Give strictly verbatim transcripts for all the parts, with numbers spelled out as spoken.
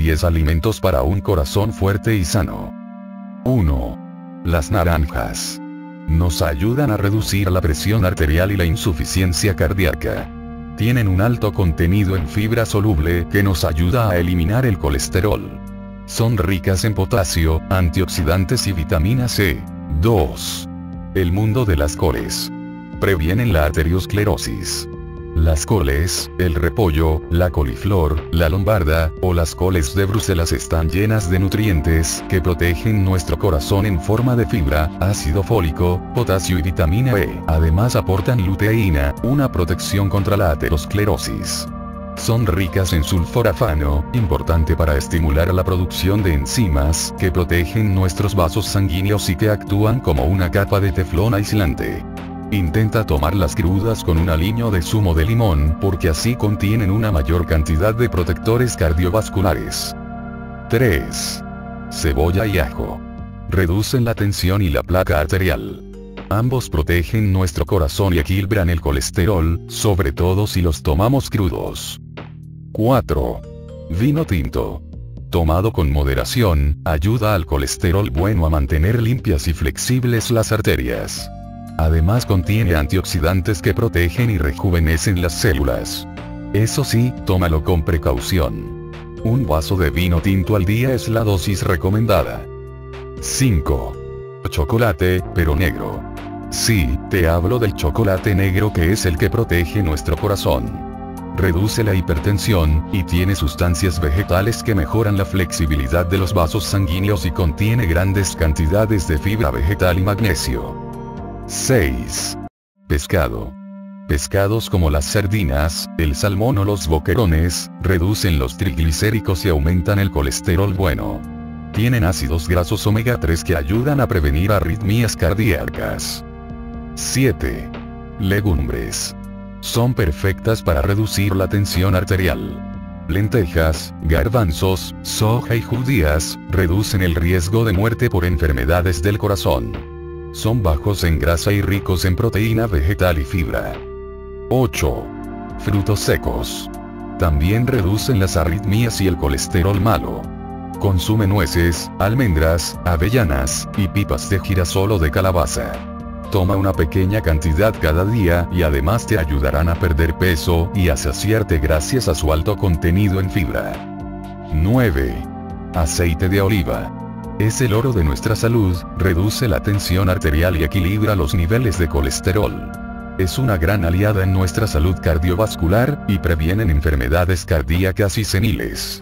diez alimentos para un corazón fuerte y sano. uno. Las naranjas. Nos ayudan a reducir la presión arterial y la insuficiencia cardíaca. Tienen un alto contenido en fibra soluble que nos ayuda a eliminar el colesterol. Son ricas en potasio, antioxidantes y vitamina C. dos. El mundo de las coles. Previenen la arteriosclerosis. Las coles, el repollo, la coliflor, la lombarda, o las coles de Bruselas están llenas de nutrientes que protegen nuestro corazón en forma de fibra, ácido fólico, potasio y vitamina E. Además aportan luteína, una protección contra la aterosclerosis. Son ricas en sulforafano, importante para estimular la producción de enzimas que protegen nuestros vasos sanguíneos y que actúan como una capa de teflón aislante. Intenta tomarlas crudas con un aliño de zumo de limón porque así contienen una mayor cantidad de protectores cardiovasculares. tres. Cebolla y ajo. Reducen la tensión y la placa arterial. Ambos protegen nuestro corazón y equilibran el colesterol, sobre todo si los tomamos crudos. cuatro. Vino tinto. Tomado con moderación, ayuda al colesterol bueno a mantener limpias y flexibles las arterias. Además contiene antioxidantes que protegen y rejuvenecen las células. Eso sí, tómalo con precaución. Un vaso de vino tinto al día es la dosis recomendada. cinco. Chocolate, pero negro. Sí, te hablo del chocolate negro que es el que protege nuestro corazón. Reduce la hipertensión, y tiene sustancias vegetales que mejoran la flexibilidad de los vasos sanguíneos y contiene grandes cantidades de fibra vegetal y magnesio. seis. Pescado. Pescados como las sardinas, el salmón o los boquerones, reducen los triglicéridos y aumentan el colesterol bueno. Tienen ácidos grasos omega tres que ayudan a prevenir arritmias cardíacas. siete. Legumbres. Son perfectas para reducir la tensión arterial. Lentejas, garbanzos, soja y judías, reducen el riesgo de muerte por enfermedades del corazón. Son bajos en grasa y ricos en proteína vegetal y fibra. ocho. Frutos secos. También reducen las arritmias y el colesterol malo. Consume nueces, almendras, avellanas, y pipas de girasol o de calabaza. Toma una pequeña cantidad cada día y además te ayudarán a perder peso y a saciarte gracias a su alto contenido en fibra. nueve. Aceite de oliva. Es el oro de nuestra salud, reduce la tensión arterial y equilibra los niveles de colesterol. Es una gran aliada en nuestra salud cardiovascular, y previenen enfermedades cardíacas y seniles.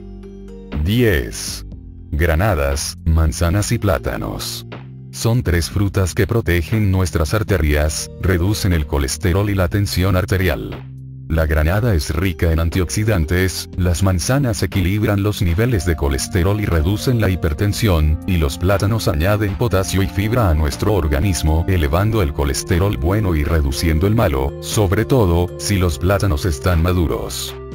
diez. Granadas, manzanas y plátanos. Son tres frutas que protegen nuestras arterias, reducen el colesterol y la tensión arterial. La granada es rica en antioxidantes, las manzanas equilibran los niveles de colesterol y reducen la hipertensión, y los plátanos añaden potasio y fibra a nuestro organismo, elevando el colesterol bueno y reduciendo el malo, sobre todo, si los plátanos están maduros.